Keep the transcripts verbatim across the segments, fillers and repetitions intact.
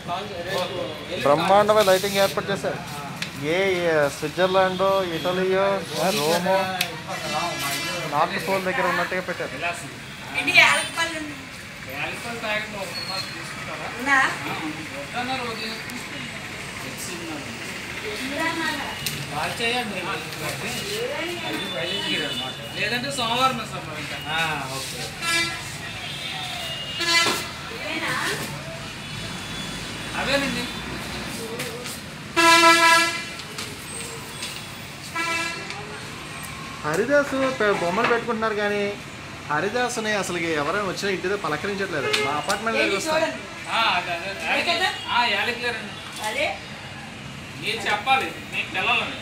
బ్రహ్మాండమైన లైటింగ్ ఏర్పాటు చేశారు. ఏ స్విట్జర్లాండ్, ఇటలీయో, రోమో, నార్త్ పోల్ దగ్గర ఉన్నట్టుగా పెట్టారు. లేదంటే సోమవారం అవేనండి. హరిదాసు బొమ్మలు పెట్టుకుంటున్నారు కానీ హరిదాసుని అసలు ఎవరైనా వచ్చినా ఇంటిదో పలకరించట్లేదు. మా అపార్ట్మెంట్ దగ్గర వస్తారు. మీరు చెప్పాలి, మీకు తెలాలని.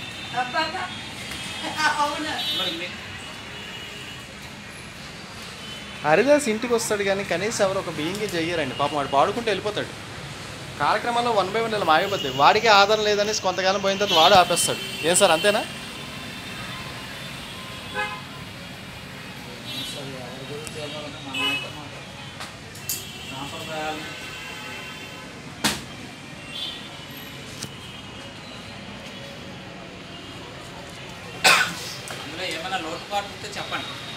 హరిదాస్ ఇంటికి వస్తాడు కానీ కనీసం ఎవరు ఒక బియ్యంకి చెయ్యరండి. పాపం వాడు పాడుకుంటూ వెళ్ళిపోతాడు. కార్యక్రమాల్లో వన్ బై వన్ ఇలా మాయపోద్ది. వాడికి ఆధారం లేదని కొంతకాలం పోయిన తర్వాత వాడు ఆపేస్తాడు. ఏం సార్ అంతేనా? అందులో ఏమైనా లోటుపాటు ఉంటే చెప్పండి.